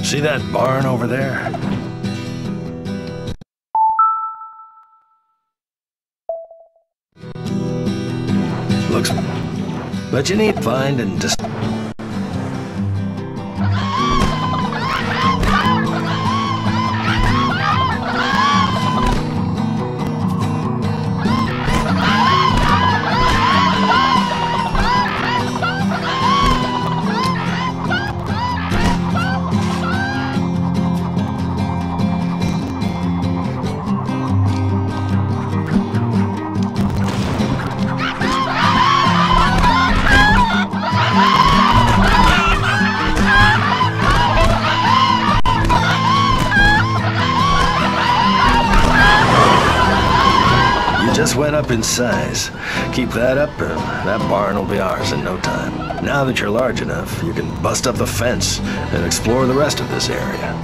See that barn over there? Looks... But you need to find and just... Just went up in size. Keep that up and that barn will be ours in no time. Now that you're large enough, you can bust up the fence and explore the rest of this area.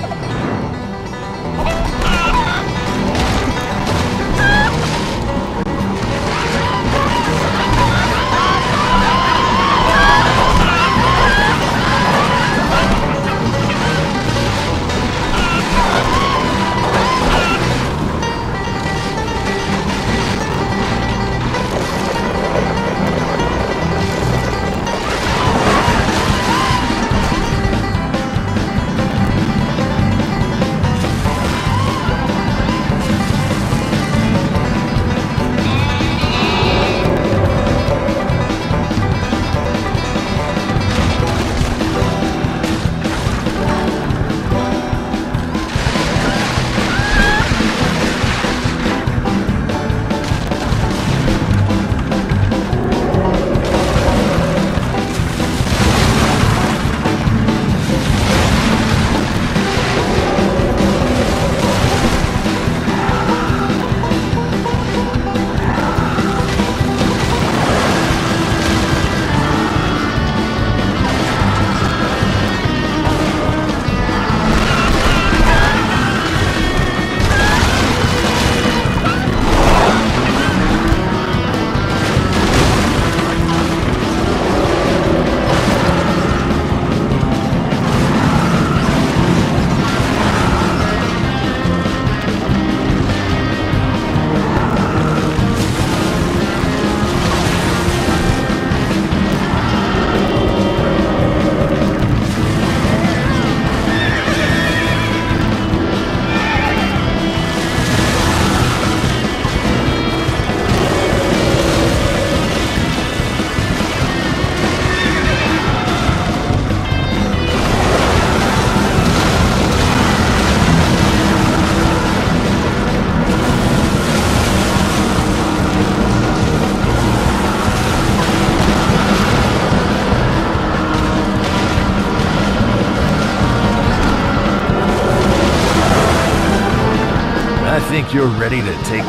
I think you're ready to take...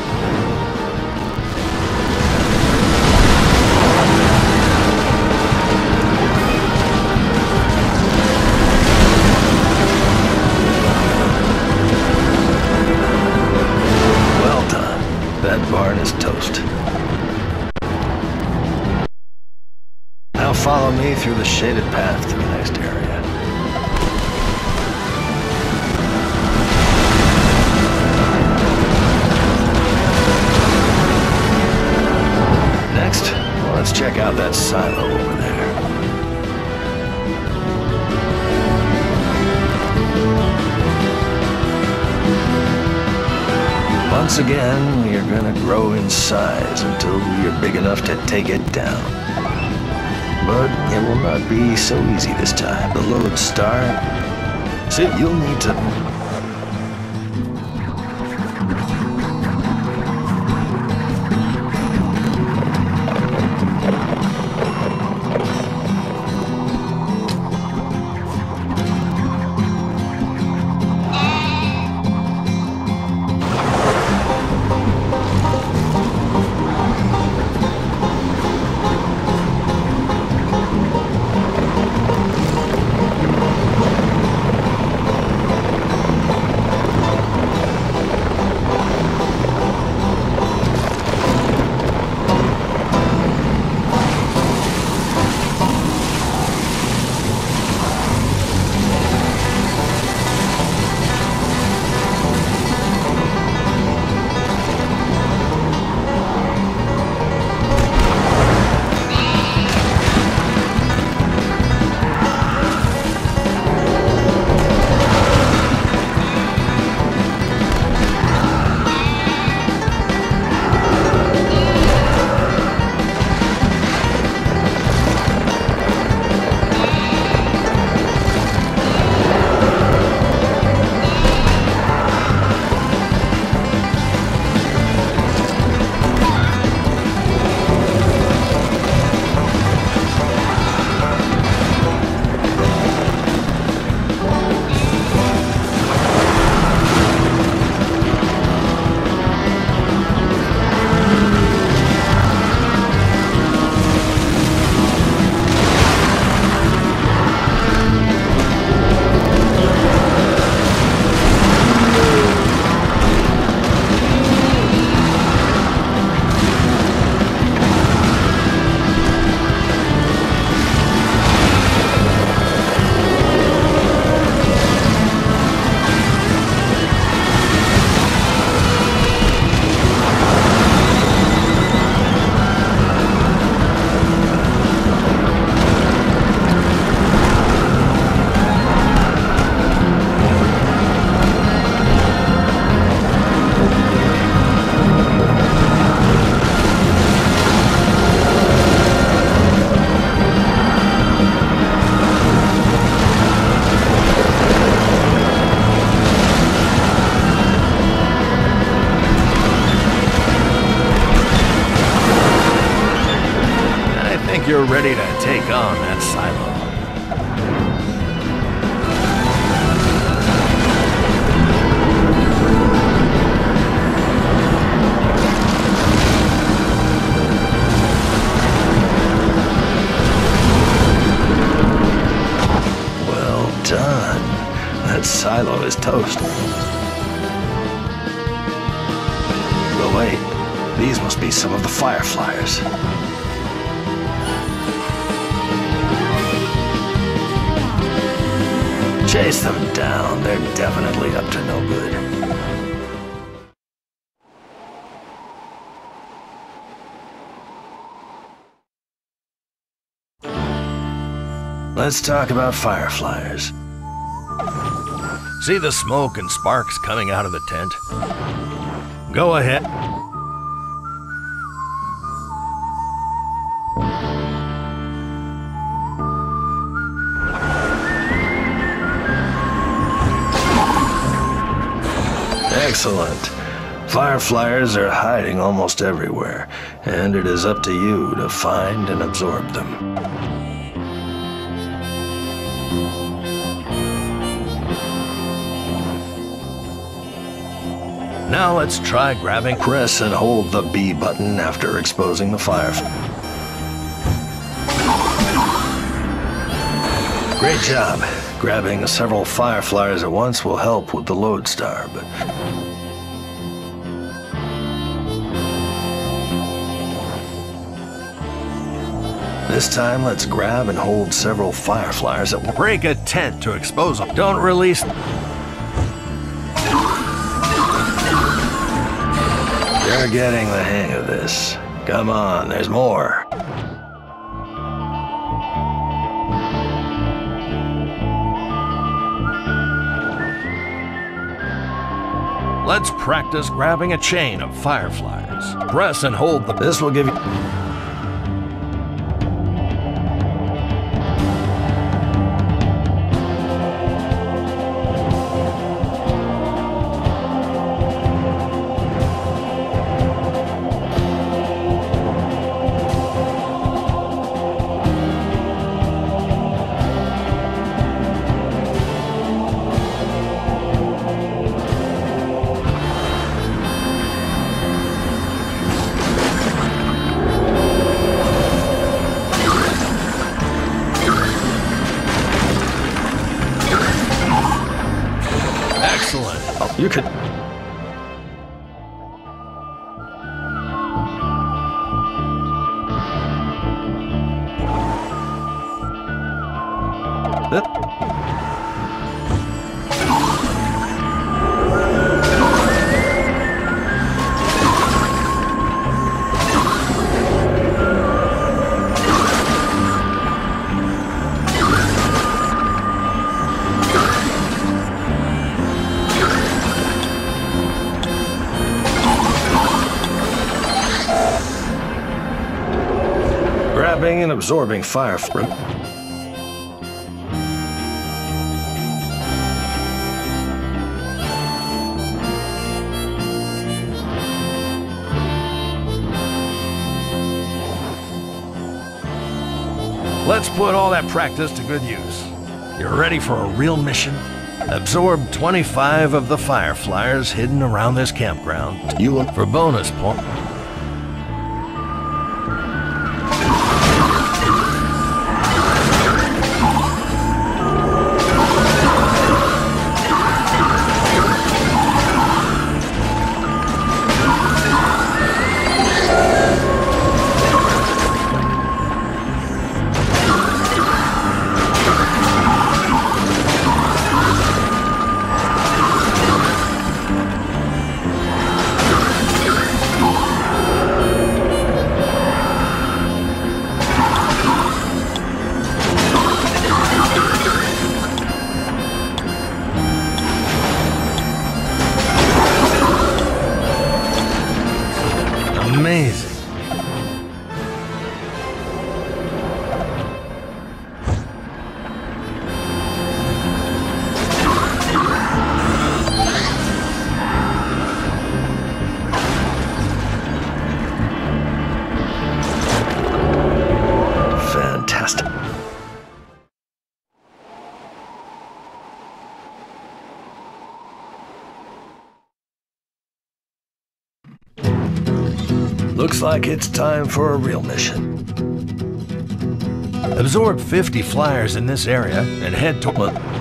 Well done. That barn is toast. Now follow me through the shaded path to the next area. Next, let's check out that silo over there. Once again, you're gonna grow in size until you're big enough to take it down. But it will not be so easy this time. The load start. See, you'll need to... ready to take on that silo. Done. That silo is toast. But wait, these must be some of the fireflies. Chase them down. They're definitely up to no good. Let's talk about fireflies. See the smoke and sparks coming out of the tent? Go ahead. Excellent. Fireflies are hiding almost everywhere, and it is up to you to find and absorb them. Now let's try grabbing. Press and hold the B button after exposing the firefly. Great job. Grabbing several fireflies at once will help with the lodestar, but... This time, let's grab and hold several fireflies at once. Break a tent to expose them. Don't release... You're getting the hang of this. Come on, there's more. Let's practice grabbing a chain of fireflies. Press and hold the... This will give you... You could... Grabbing and absorbing fire from... Let's put all that practice to good use. You're ready for a real mission? Absorb 25 of the fireflies hidden around this campground. You look for bonus points. Looks like it's time for a real mission. Absorb 50 flyers in this area and head toward...